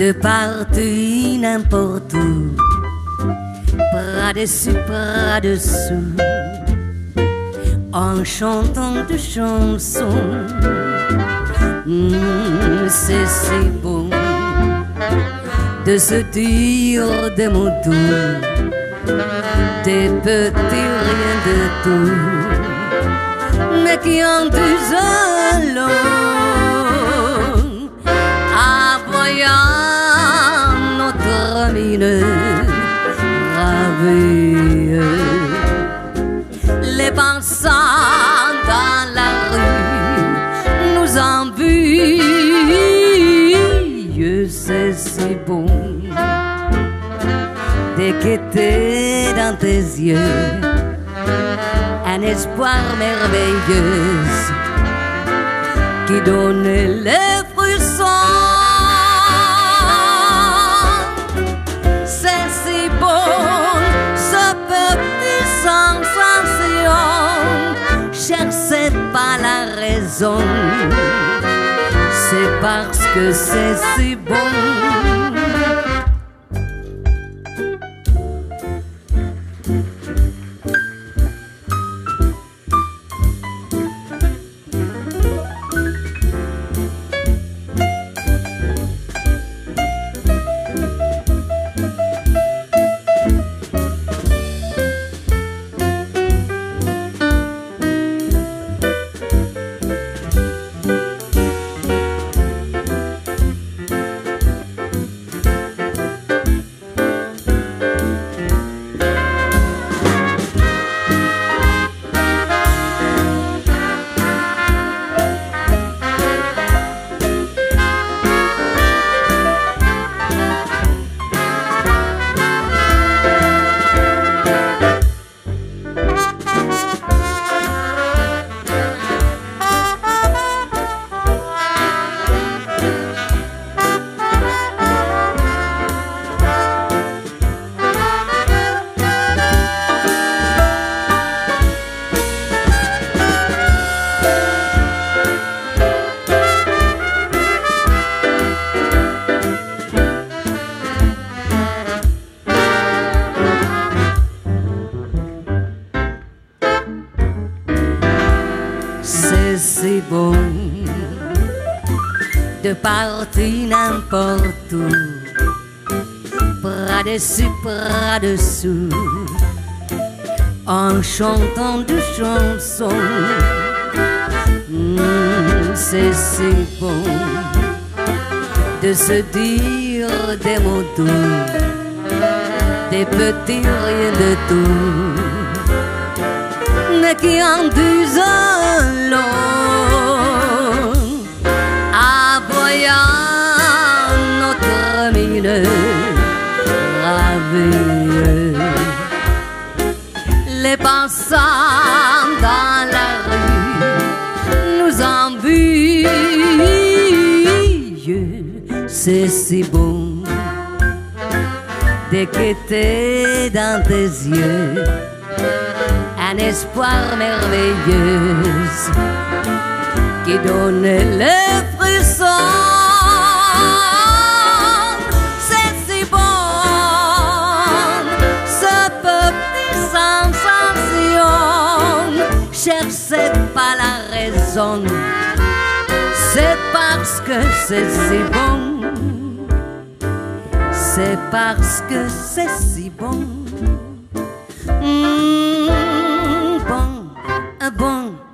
de partout, n'importe où, bras dessus, bras dessous, en chantant de chansons. C'est si bon de se dire des mots doux, des petits riens de tout, mais qui en disent long, voyant notre mine ravie. Les passants dans la rue nous envient, c'est si bon d'écouter dans tes yeux un espoir merveilleux qui donne les frissons. C'est si bon, ce petit sensation, cherchez pas la raison, c'est parce que c'est si bon. C'est si bon de partir n'importe où, bras dessus, bras dessous, en chantant de chansons. C'est si bon de se dire des mots doux, des petits riens de tout, mais qui en disent long, voyant notre mine ravie. Les passants dans la rue nous envient, c'est si bon d'écouter dans tes yeux un espoir merveilleux qui donne les frissons. C'est si bon, ce petit sensation, cherchez pas la raison, c'est parce que c'est si bon, c'est parce que c'est si bon. Bon, bon.